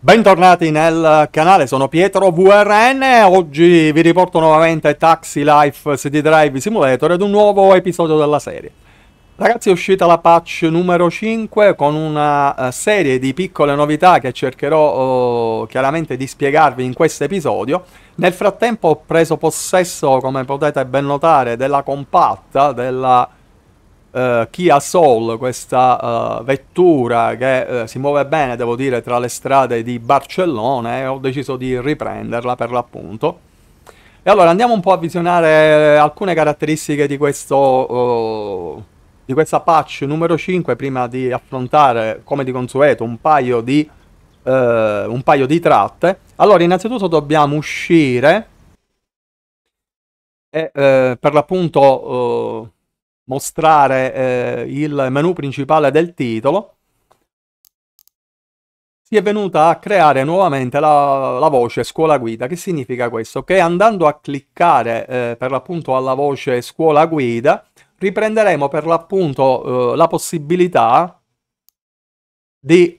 Bentornati nel canale, sono Pietro VRN. Oggi vi riporto nuovamente Taxi Life City Drive Simulator ed un nuovo episodio della serie. Ragazzi, è uscita la patch numero 5 con una serie di piccole novità che cercherò chiaramente di spiegarvi in questo episodio. Nel frattempo ho preso possesso, come potete ben notare, della compatta, della Kia Soul, questa vettura che si muove bene, devo dire, tra le strade di Barcellona, e ho deciso di riprenderla per l'appunto. E allora andiamo un po' a visionare alcune caratteristiche di di questa patch numero 5 prima di affrontare, come di consueto, un paio di tratte. Allora, innanzitutto dobbiamo uscire e per l'appunto mostrare il menu principale del titolo. Si è venuta a creare nuovamente la voce scuola guida. Che significa questo? Che andando a cliccare per l'appunto alla voce scuola guida riprenderemo per l'appunto la possibilità di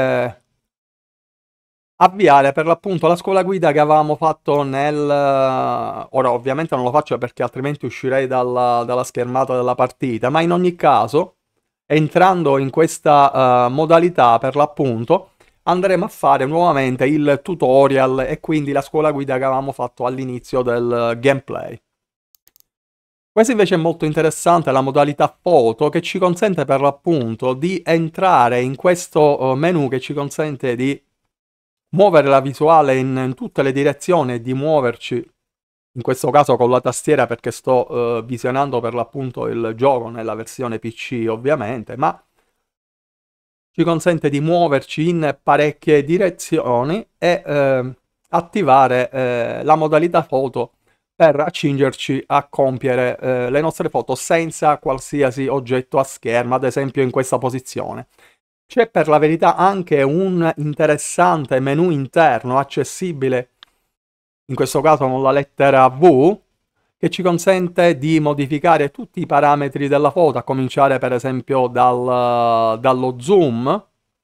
avviare per l'appunto la scuola guida che avevamo fatto ora ovviamente non lo faccio perché altrimenti uscirei dalla schermata della partita, ma in ogni caso, entrando in questa modalità per l'appunto, andremo a fare nuovamente il tutorial e quindi la scuola guida che avevamo fatto all'inizio del gameplay. Questa invece è molto interessante, la modalità foto, che ci consente per l'appunto di entrare in questo menu che ci consente di muovere la visuale in tutte le direzioni e di muoverci, in questo caso con la tastiera perché sto visionando per l'appunto il gioco nella versione PC ovviamente, ma ci consente di muoverci in parecchie direzioni e attivare la modalità foto per accingerci a compiere le nostre foto senza qualsiasi oggetto a schermo, ad esempio in questa posizione. C'è per la verità anche un interessante menu interno accessibile, in questo caso con la lettera V, che ci consente di modificare tutti i parametri della foto, a cominciare per esempio dallo zoom,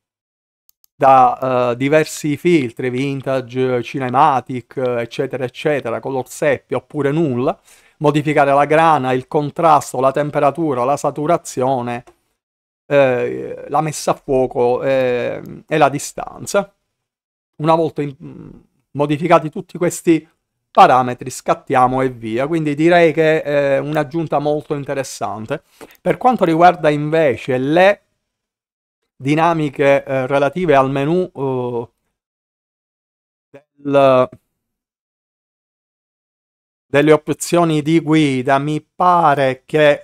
da diversi filtri, vintage, cinematic, eccetera, eccetera, color seppia oppure nulla, modificare la grana, il contrasto, la temperatura, la saturazione, la messa a fuoco e la distanza. Una volta modificati tutti questi parametri, scattiamo e via. Quindi direi che è un'aggiunta molto interessante. Per quanto riguarda invece le dinamiche relative al menu del, delle opzioni di guida, mi pare che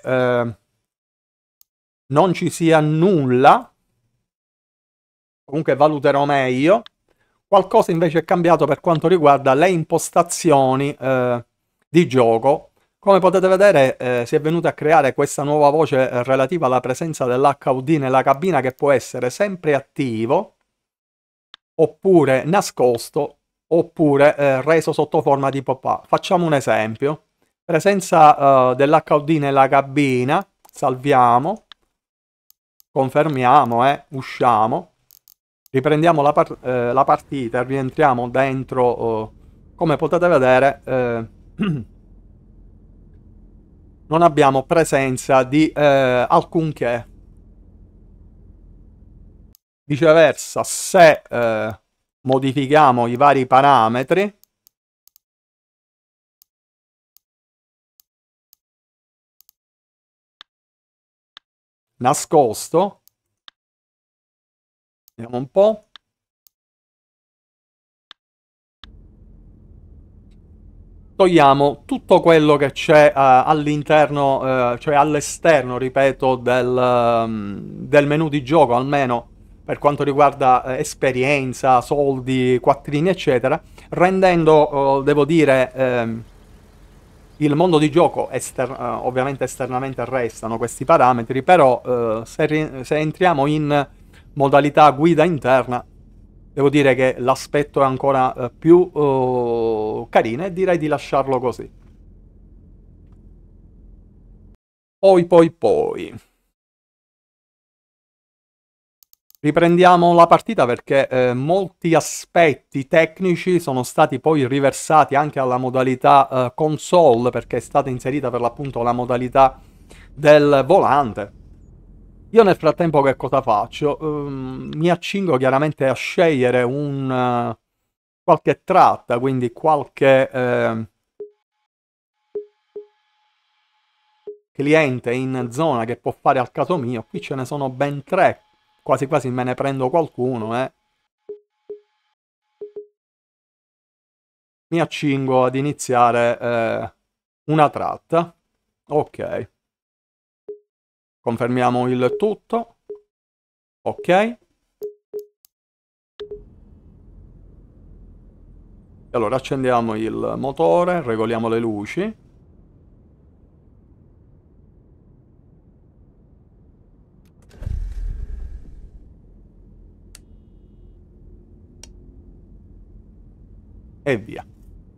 non ci sia nulla. Comunque valuterò meglio. Qualcosa invece è cambiato per quanto riguarda le impostazioni di gioco. Come potete vedere si è venuta a creare questa nuova voce relativa alla presenza dell'HUD nella cabina, che può essere sempre attivo, oppure nascosto, oppure reso sotto forma di pop-up. Facciamo un esempio. Presenza dell'HUD nella cabina, salviamo, confermiamo e usciamo. Riprendiamo la partita e rientriamo dentro. Come potete vedere, non abbiamo presenza di alcunché. Viceversa, se modifichiamo i vari parametri, nascosto, vediamo un po'. Togliamo tutto quello che c'è all'interno, cioè all'esterno, ripeto, del menu di gioco, almeno per quanto riguarda esperienza, soldi, quattrini, eccetera, rendendo, devo dire, il mondo di gioco, ovviamente esternamente restano questi parametri, però se entriamo in modalità guida interna, devo dire che l'aspetto è ancora più carino e direi di lasciarlo così. Poi. Riprendiamo la partita perché molti aspetti tecnici sono stati poi riversati anche alla modalità console, perché è stata inserita per l'appunto la modalità del volante. Io nel frattempo che cosa faccio? Mi accingo chiaramente a scegliere qualche tratta, quindi qualche cliente in zona che può fare al caso mio. Qui ce ne sono ben tre, quasi quasi me ne prendo qualcuno, mi accingo ad iniziare una tratta. Ok, confermiamo il tutto. Ok. Allora accendiamo il motore, regoliamo le luci. E via.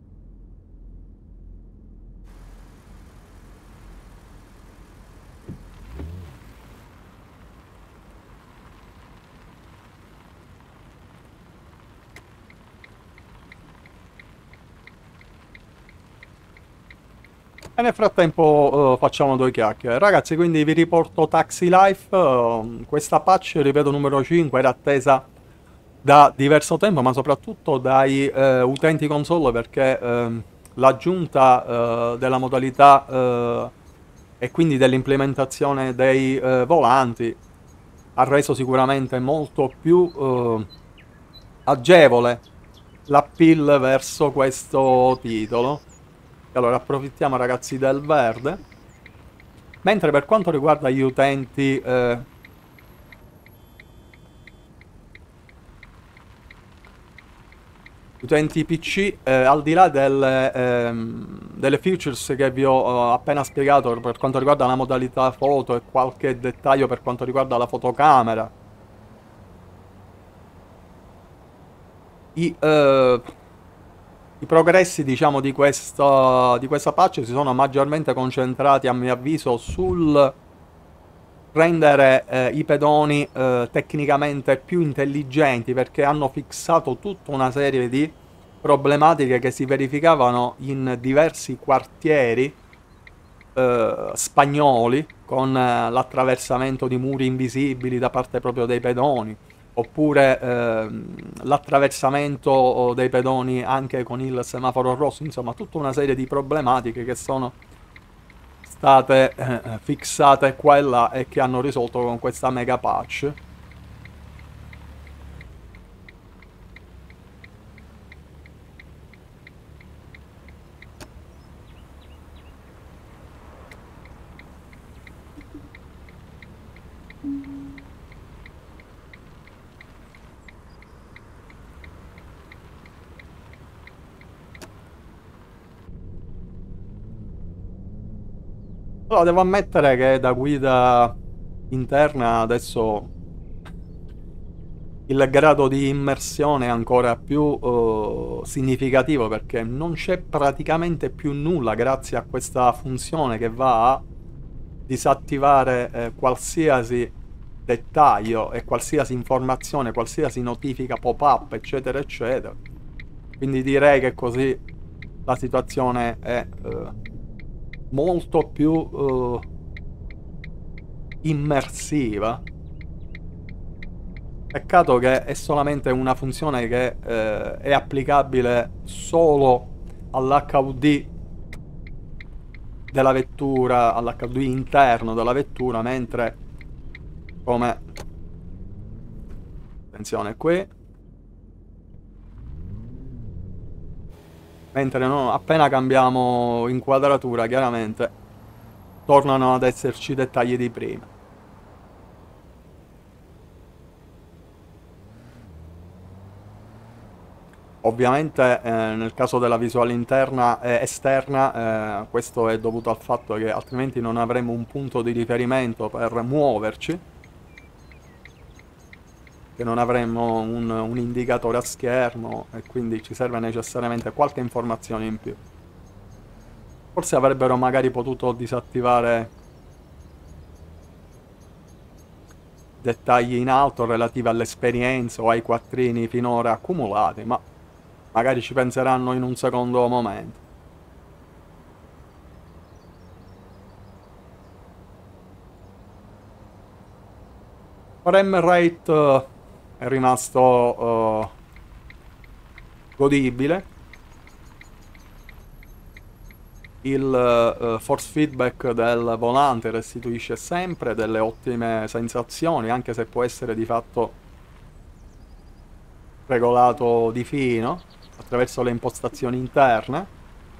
E nel frattempo facciamo due chiacchiere. Ragazzi, quindi vi riporto Taxi Life. Questa patch, ripeto, numero 5, era attesa da diverso tempo, ma soprattutto dai utenti console, perché l'aggiunta della modalità e quindi dell'implementazione dei volanti ha reso sicuramente molto più agevole l'appeal verso questo titolo. Allora approfittiamo ragazzi del verde. Mentre per quanto riguarda gli utenti PC, al di là delle features che vi ho appena spiegato per quanto riguarda la modalità foto e qualche dettaglio per quanto riguarda la fotocamera, i, eh, i progressi, diciamo, di questa patch si sono maggiormente concentrati, a mio avviso, sul rendere i pedoni tecnicamente più intelligenti, perché hanno fissato tutta una serie di problematiche che si verificavano in diversi quartieri spagnoli, con l'attraversamento di muri invisibili da parte proprio dei pedoni, oppure l'attraversamento dei pedoni anche con il semaforo rosso, insomma tutta una serie di problematiche che sono state fissate qua e là e che hanno risolto con questa mega patch. Allora, devo ammettere che da guida interna adesso il grado di immersione è ancora più significativo, perché non c'è praticamente più nulla grazie a questa funzione che va a disattivare qualsiasi dettaglio e qualsiasi informazione, qualsiasi notifica pop-up, eccetera, eccetera. Quindi direi che così la situazione è molto più immersiva. Peccato che è solamente una funzione che è applicabile solo all'HUD della vettura, all'HUD interno della vettura, mentre come... attenzione qui. Mentre no, appena cambiamo inquadratura, chiaramente tornano ad esserci dettagli di prima. Ovviamente nel caso della visuale interna e esterna questo è dovuto al fatto che altrimenti non avremo un punto di riferimento per muoverci, che non avremo un indicatore a schermo, e quindi ci serve necessariamente qualche informazione in più. Forse avrebbero magari potuto disattivare dettagli in alto relativi all'esperienza o ai quattrini finora accumulati, ma magari ci penseranno in un secondo momento. Frame rate è rimasto godibile. Il force feedback del volante restituisce sempre delle ottime sensazioni, anche se può essere di fatto regolato di fino attraverso le impostazioni interne.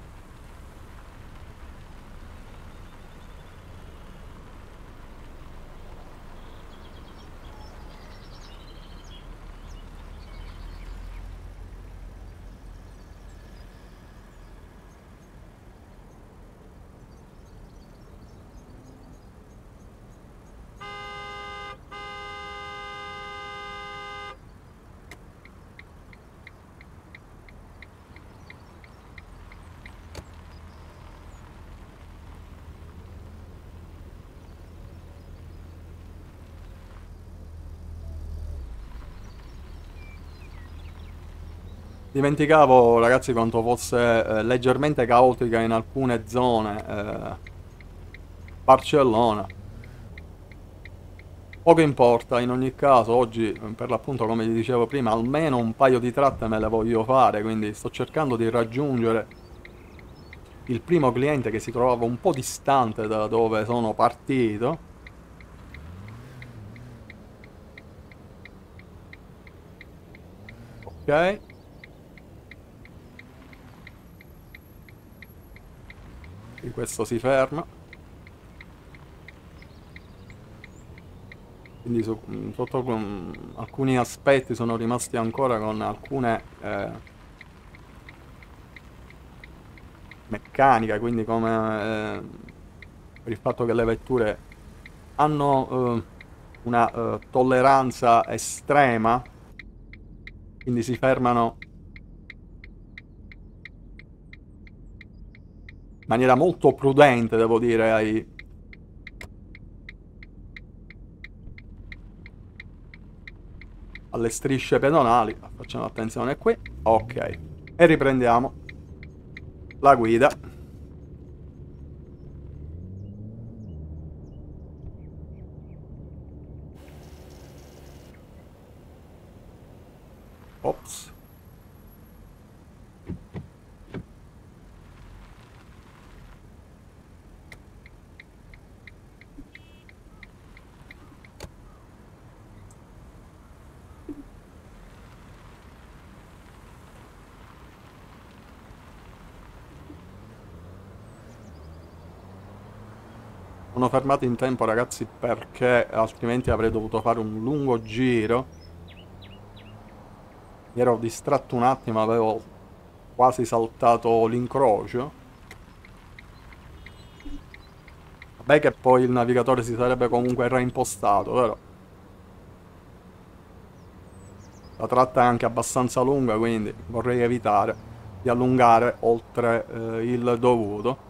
Dimenticavo, ragazzi, quanto fosse leggermente caotica in alcune zone Barcellona. Poco importa, in ogni caso, oggi, per l'appunto, come vi dicevo prima, almeno un paio di tratte me le voglio fare, quindi sto cercando di raggiungere il primo cliente che si trovava un po' distante da dove sono partito. Ok. E questo si ferma. Quindi sotto alcuni aspetti sono rimasti ancora con alcune meccaniche, quindi come per il fatto che le vetture hanno una tolleranza estrema, quindi si fermano in maniera molto prudente, devo dire, alle strisce pedonali. Facciamo attenzione qui. Ok. E riprendiamo la guida. Ops. Sono fermato in tempo, ragazzi, perché altrimenti avrei dovuto fare un lungo giro. Mi ero distratto un attimo, avevo quasi saltato l'incrocio. Vabbè che poi il navigatore si sarebbe comunque reimpostato, però la tratta è anche abbastanza lunga, quindi vorrei evitare di allungare oltre il dovuto.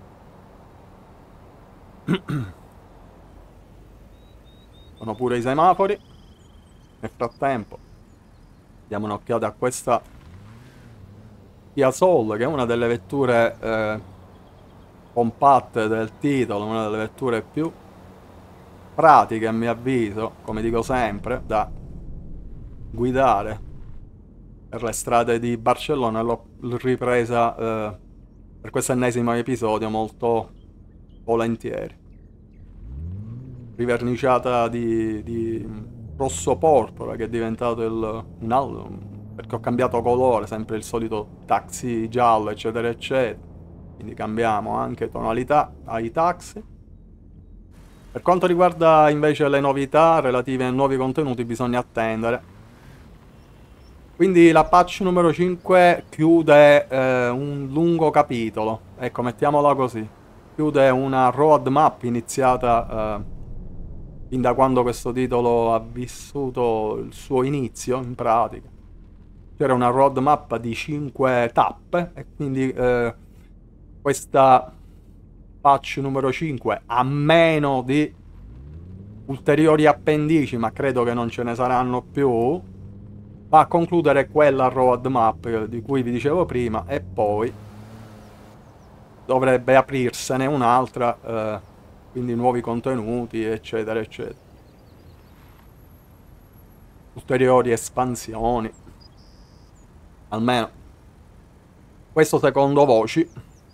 Sono pure i semafori. Nel frattempo diamo un'occhiata a questa Kia Soul, che è una delle vetture compatte del titolo, una delle vetture più pratiche, a mio avviso, come dico sempre, da guidare per le strade di Barcellona. L'ho ripresa per questo ennesimo episodio molto volentieri. Riverniciata di rosso porpora, che è diventato un altro, perché ho cambiato colore, sempre il solito taxi giallo, eccetera eccetera. Quindi cambiamo anche tonalità ai taxi. Per quanto riguarda invece le novità relative ai nuovi contenuti, bisogna attendere. Quindi la patch numero 5 chiude un lungo capitolo, ecco, mettiamola così. Chiude una roadmap iniziata fin da quando questo titolo ha vissuto il suo inizio, in pratica. C'era una roadmap di 5 tappe e quindi questa patch numero 5, a meno di ulteriori appendici, ma credo che non ce ne saranno più, va a concludere quella roadmap di cui vi dicevo prima e poi dovrebbe aprirsene un'altra, quindi nuovi contenuti, eccetera, eccetera. Ulteriori espansioni, almeno questo secondo voci.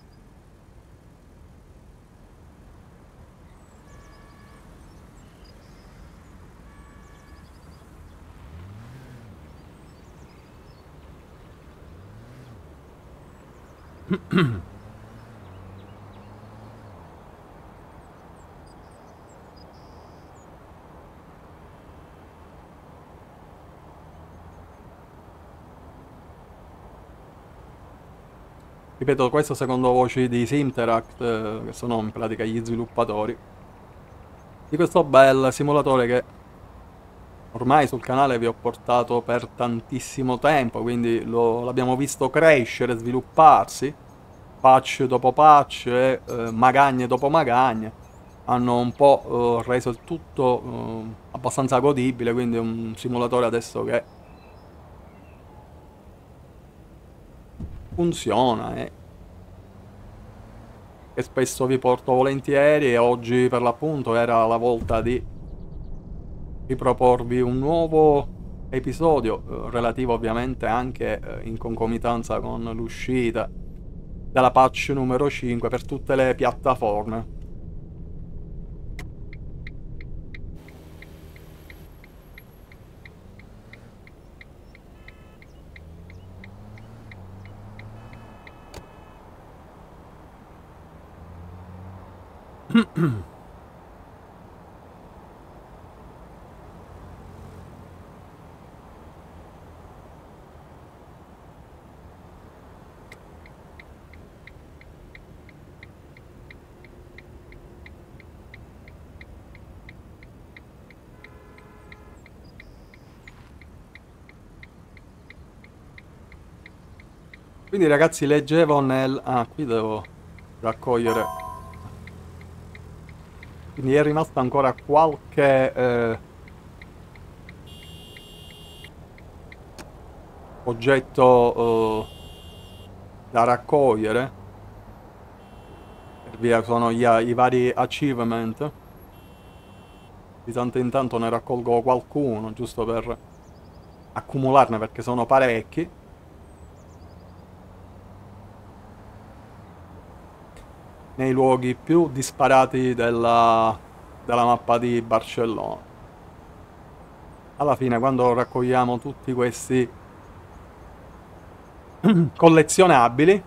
Ripeto, questo secondo voci di Simteract, che sono in pratica gli sviluppatori di questo bel simulatore che ormai sul canale vi ho portato per tantissimo tempo, quindi l'abbiamo visto crescere, svilupparsi, patch dopo patch e magagne dopo magagne. Hanno un po' reso il tutto abbastanza godibile, quindi è un simulatore adesso che funziona e spesso vi porto volentieri, e oggi per l'appunto era la volta di riproporvi un nuovo episodio, relativo ovviamente anche in concomitanza con l'uscita della patch numero 5 per tutte le piattaforme. Quindi ragazzi, leggevo nel... Ah, qui devo raccogliere... Quindi è rimasta ancora qualche oggetto da raccogliere. Per via sono i vari achievement. Di tanto in tanto ne raccolgo qualcuno, giusto per accumularne, perché sono parecchi. Nei luoghi più disparati della mappa di Barcellona. Alla fine, quando raccogliamo tutti questi collezionabili,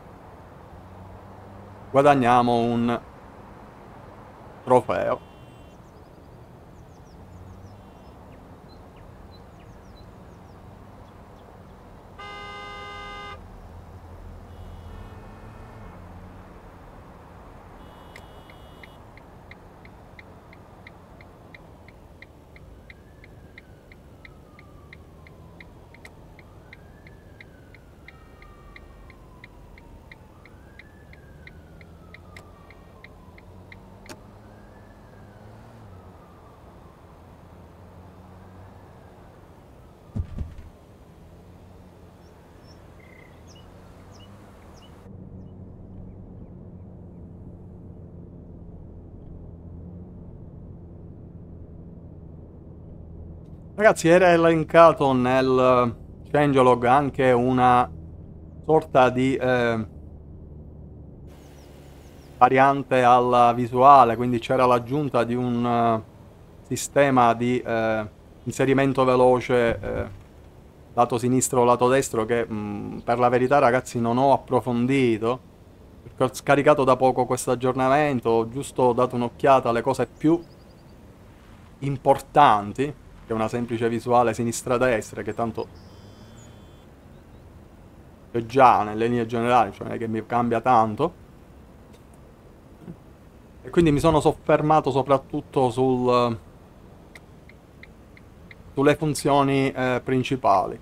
guadagniamo un trofeo. Ragazzi, era elencato nel changelog anche una sorta di variante alla visuale, quindi c'era l'aggiunta di un sistema di inserimento veloce lato sinistro o lato destro che per la verità ragazzi non ho approfondito, perché ho scaricato da poco questo aggiornamento, ho giusto dato un'occhiata alle cose più importanti, che una semplice visuale sinistra-destra, che tanto è già nelle linee generali, cioè non è che mi cambia tanto. E quindi mi sono soffermato soprattutto sulle funzioni principali.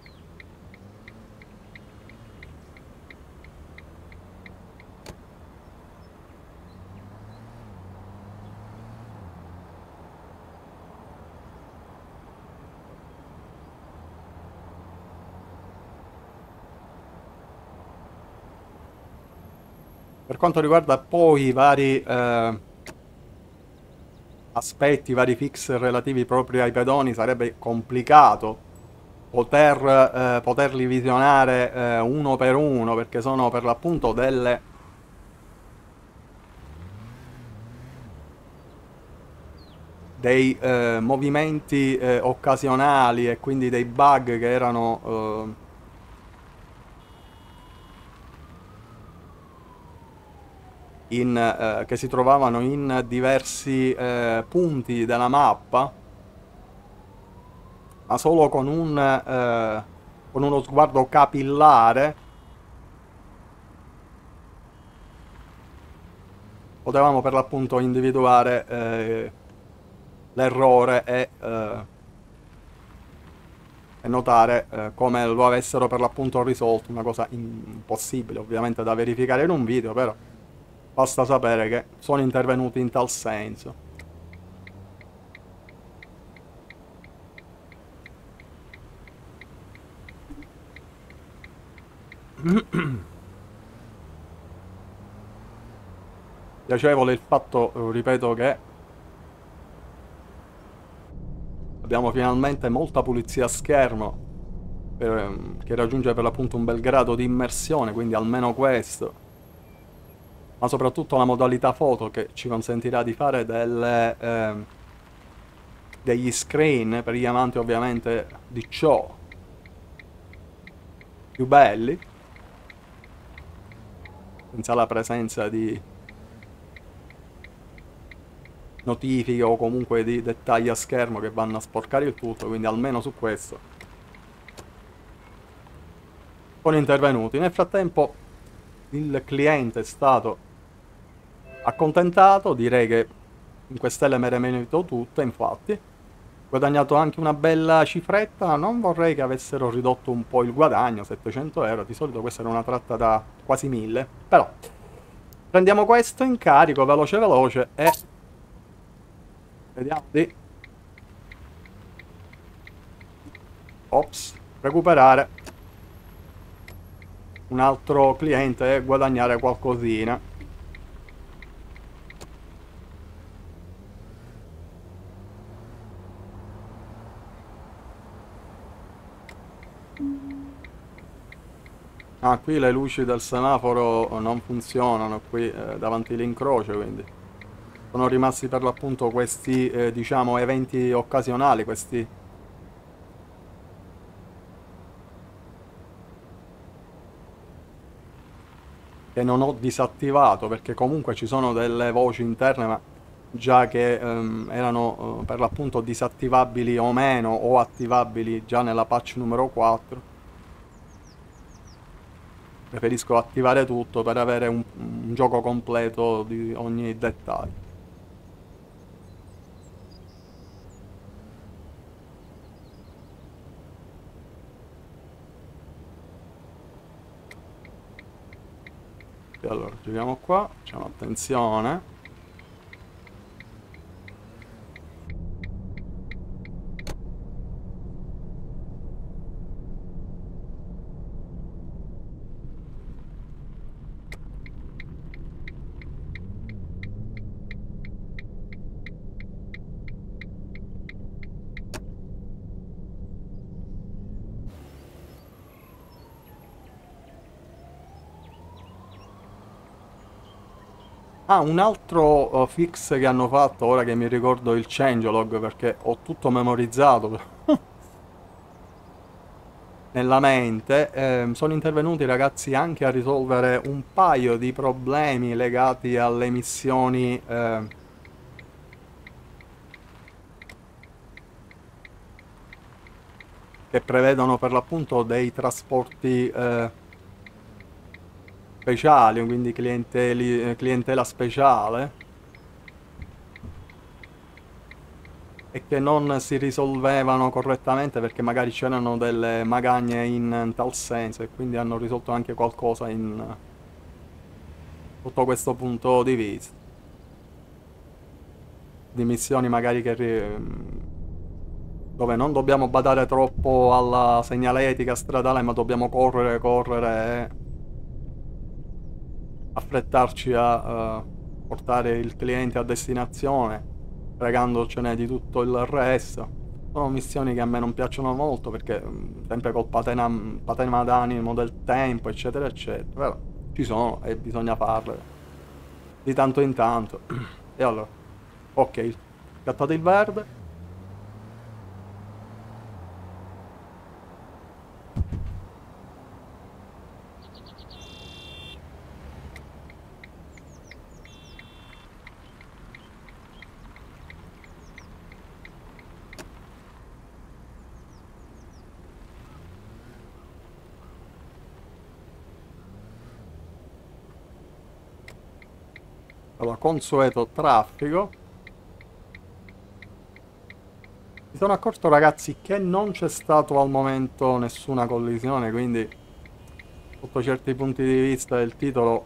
Per quanto riguarda poi i vari aspetti, i vari fix relativi proprio ai pedoni, sarebbe complicato poterli visionare uno per uno, perché sono per l'appunto dei movimenti occasionali e quindi dei bug che erano che si trovavano in diversi punti della mappa, ma solo con uno sguardo capillare potevamo per l'appunto individuare l'errore e notare come lo avessero per l'appunto risolto, una cosa impossibile ovviamente da verificare in un video, però basta sapere che sono intervenuti in tal senso. Piacevole il fatto, ripeto, che abbiamo finalmente molta pulizia a schermo che raggiunge per l'appunto un bel grado di immersione, quindi almeno questo. Ma soprattutto la modalità foto che ci consentirà di fare degli screen per gli amanti ovviamente di ciò più belli, senza la presenza di notifiche o comunque di dettagli a schermo che vanno a sporcare il tutto, quindi almeno su questo sono intervenuti. Nel frattempo il cliente è stato accontentato, direi che 5 stelle me le merito tutte, infatti. Guadagnato anche una bella cifretta, non vorrei che avessero ridotto un po' il guadagno, 700 euro, di solito questa era una tratta da quasi 1000, però prendiamo questo in carico veloce veloce e vediamo di recuperare un altro cliente e guadagnare qualcosina. Ah, qui le luci del semaforo non funzionano qui davanti all'incrocio, quindi sono rimasti per l'appunto questi, diciamo, eventi occasionali, questi che non ho disattivato perché comunque ci sono delle voci interne, ma già che erano per l'appunto disattivabili o meno o attivabili già nella patch numero 4. Preferisco attivare tutto per avere un gioco completo di ogni dettaglio. E allora giriamo qua, facciamo attenzione. Ah, un altro fix che hanno fatto, ora che mi ricordo il changelog, perché ho tutto memorizzato nella mente, sono intervenuti ragazzi anche a risolvere un paio di problemi legati alle missioni che prevedono per l'appunto dei trasporti speciali, quindi clientela speciale, e che non si risolvevano correttamente perché magari c'erano delle magagne in tal senso, e quindi hanno risolto anche qualcosa in sotto questo punto di vista. Di missioni magari dove non dobbiamo badare troppo alla segnaletica stradale, ma dobbiamo correre affrettarci a portare il cliente a destinazione, fregandocene di tutto il resto. Sono missioni che a me non piacciono molto perché sempre col patema d'animo del tempo, eccetera, eccetera. Però ci sono e bisogna farle di tanto in tanto. E allora, ok, scattato il verde. Allora, consueto traffico. Mi sono accorto, ragazzi, che non c'è stato al momento nessuna collisione, quindi sotto certi punti di vista il titolo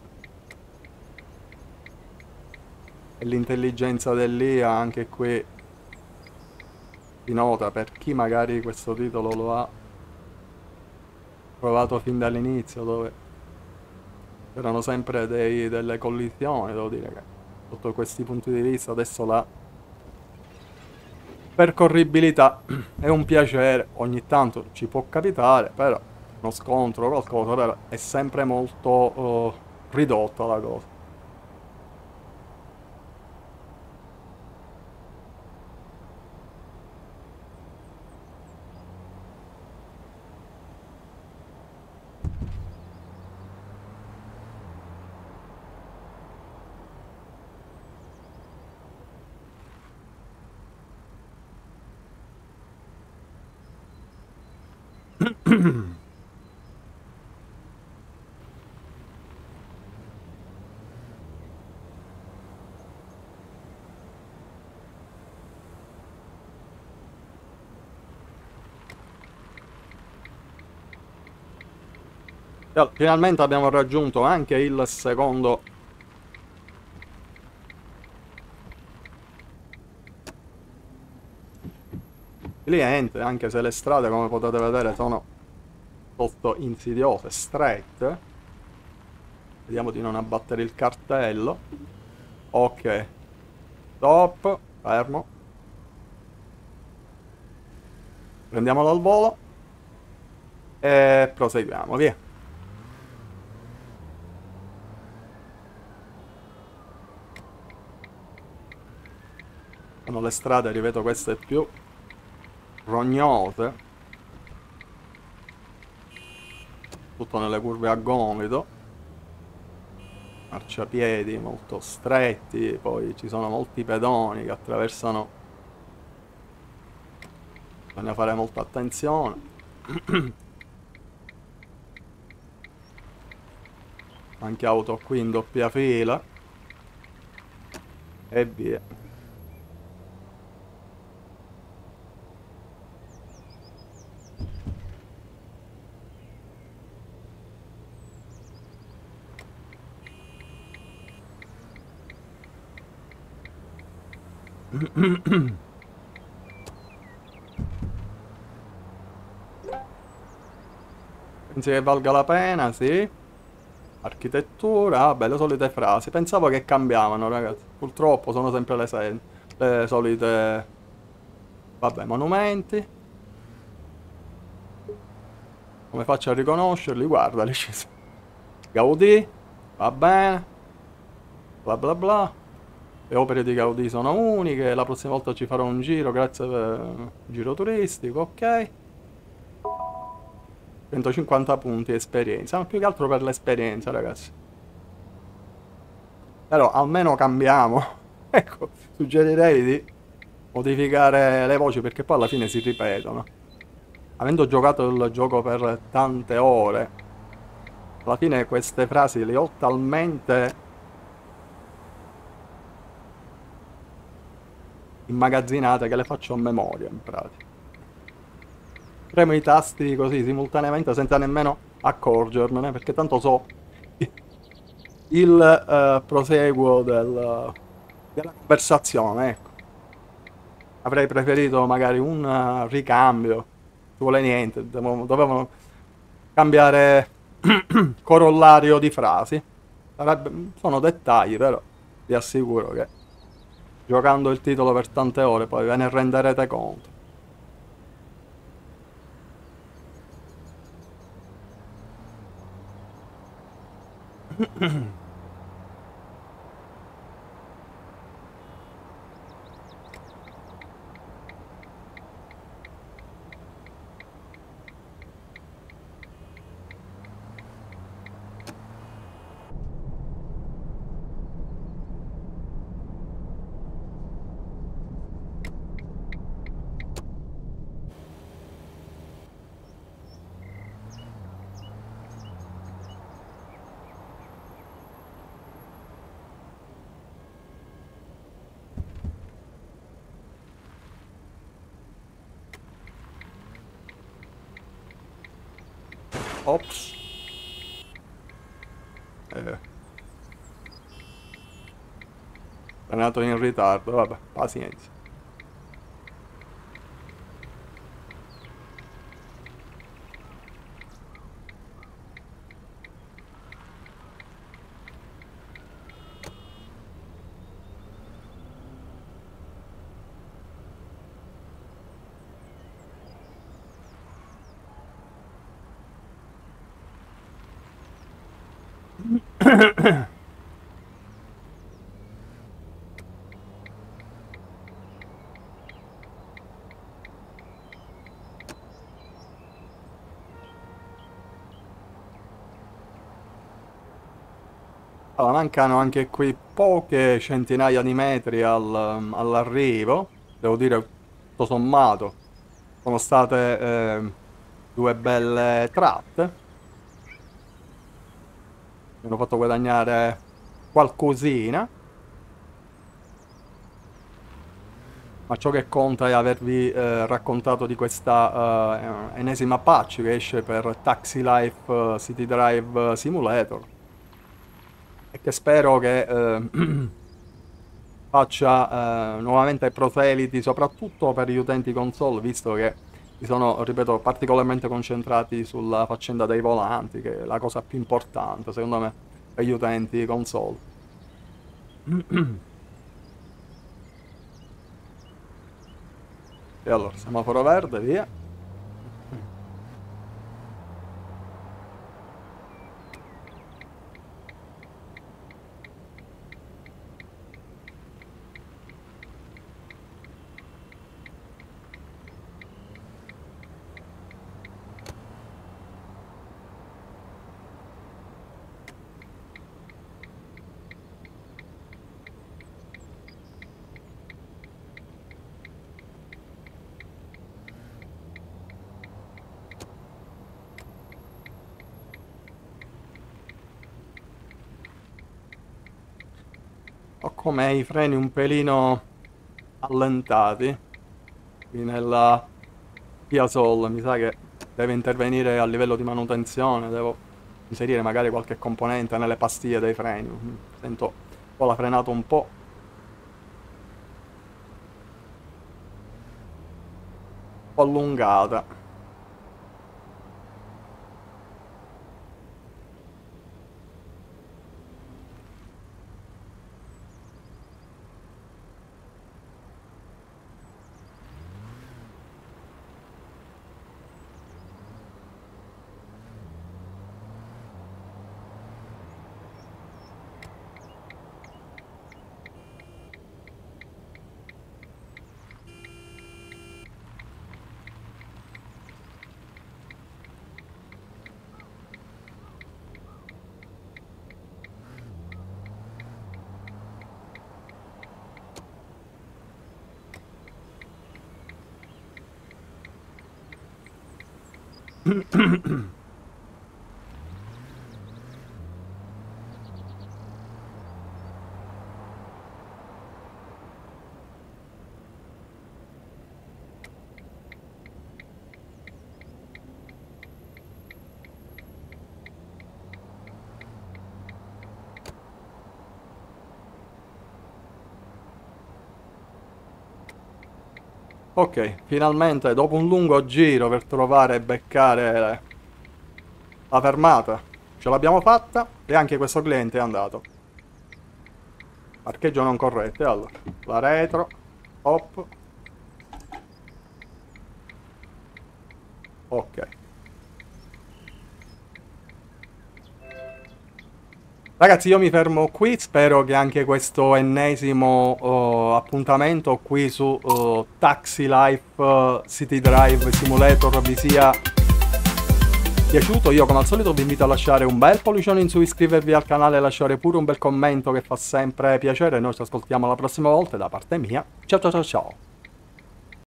e l'intelligenza dell'IA anche qui si nota per chi magari questo titolo lo ha provato fin dall'inizio, dove c'erano sempre delle collisioni. Devo dire che sotto questi punti di vista adesso la percorribilità è un piacere, ogni tanto ci può capitare, però uno scontro o qualcosa, però è sempre molto ridotta la cosa. Finalmente abbiamo raggiunto anche il secondo cliente, anche se le strade, come potete vedere, sono piuttosto insidiose, strette. Vediamo di non abbattere il cartello. Ok, stop, fermo. Prendiamolo al volo e proseguiamo, via. Sono le strade, ripeto, queste più rognose, tutto nelle curve a gomito, marciapiedi molto stretti, poi ci sono molti pedoni che attraversano, bisogna fare molta attenzione. Anche auto qui in doppia fila e via. Pensi che valga la pena? Sì. Architettura, vabbè, le solite frasi. Pensavo che cambiavano, ragazzi. Purtroppo sono sempre le solite. Vabbè, monumenti. Come faccio a riconoscerli? Guardali. Gaudì, va bene. Bla bla bla. Le opere di Gaudì sono uniche. La prossima volta ci farò un giro, grazie per giro turistico, ok. 150 punti esperienza, ma più che altro per l'esperienza, ragazzi. Però almeno cambiamo. Ecco, suggerirei di modificare le voci perché poi alla fine si ripetono. Avendo giocato il gioco per tante ore, alla fine queste frasi le ho talmente immagazzinate che le faccio a memoria in pratica. Premo i tasti così simultaneamente senza nemmeno accorgermene, perché tanto so il proseguo della conversazione, ecco. Avrei preferito magari un ricambio, ci vuole niente, dovevano cambiare corollario di frasi. Sono dettagli, però vi assicuro che giocando il titolo per tante ore poi ve ne renderete conto. Ops. Eh, è nato in ritardo, vabbè, pazienza. Allora, mancano anche qui poche centinaia di metri all'arrivo. Devo dire, tutto sommato, sono state due belle tratte. Mi hanno fatto guadagnare qualcosina. Ma ciò che conta è avervi raccontato di questa ennesima patch che esce per Taxi Life City Drive Simulator. E che spero che faccia nuovamente proseliti, soprattutto per gli utenti console, visto che si sono, ripeto, particolarmente concentrati sulla faccenda dei volanti, che è la cosa più importante, secondo me, per gli utenti console. E allora, semaforo verde, via. Ho come i freni un pelino allentati. Qui nella Kia Soul mi sa che deve intervenire a livello di manutenzione. Devo inserire magari qualche componente nelle pastiglie dei freni. Sento un po' la frenata un po' allungata. Ok, finalmente dopo un lungo giro per trovare e beccare la fermata, Ce l'abbiamo fatta e anche questo cliente è andato. Parcheggio non corretto. E allora, la retro. Hop. Ok. Ragazzi, io mi fermo qui, spero che anche questo ennesimo appuntamento qui su Taxi Life City Drive Simulator vi sia piaciuto. Io come al solito vi invito a lasciare un bel pollicione in su, iscrivervi al canale e lasciare pure un bel commento che fa sempre piacere. Noi ci ascoltiamo la prossima volta e da parte mia, ciao ciao ciao ciao.